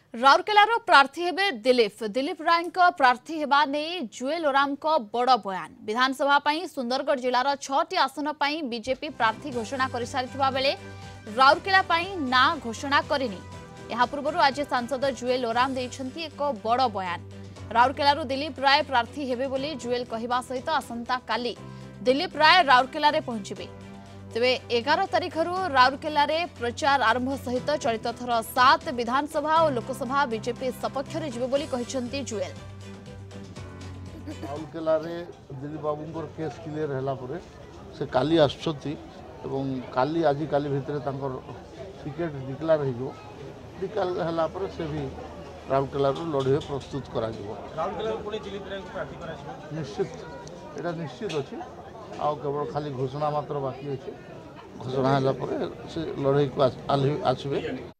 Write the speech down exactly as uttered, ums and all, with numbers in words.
राउरकेलार प्रार्थी हेबे दिलीप दिलीप राय प्रार्थी हेबा ने जुएल ओराम को बड़ बयान विधानसभा सुंदरगढ़ जिलार छटी आसन पर बीजेपी प्रार्थी घोषणा कर सारिथिबा बेले राउरकेला ना घोषणा करनी। यह पूर्व आज सांसद जुएल ओराम देइछंती एक बड़ बयान। राउरकेलारू दिलीप राय प्रार्थी हेबे बोली जुएल कहवा सहित आसंता काली दिलीप राय राउरकेला रे पहुंचबे। तेबे एगार तारिख राउरकेला रे प्रचार आरंभ सहित चलित थर सात विधानसभा और लोकसभा बीजेपी सपक्ष रे जिबे बोली कहिसंती जुएल। राउरकेला रे दिलीप बाबूंकर केस क्लियर हैला परे से काली आछथि एवं काली आजि काली भितरे तांकर टिकेट डिक्लेयर हेजो डिक्लेयर हैला परे से भी राउरकेला रो लड़े प्रस्तुत करा जिवो। राउरकेला पुणे दिलीप राय को प्रार्थी करा जिवो निश्चित एटा निश्चित अछि आ केवल खाली घोषणा मात्र बाकी अछि। घोषणा हैला परे से लड़े को आसबे।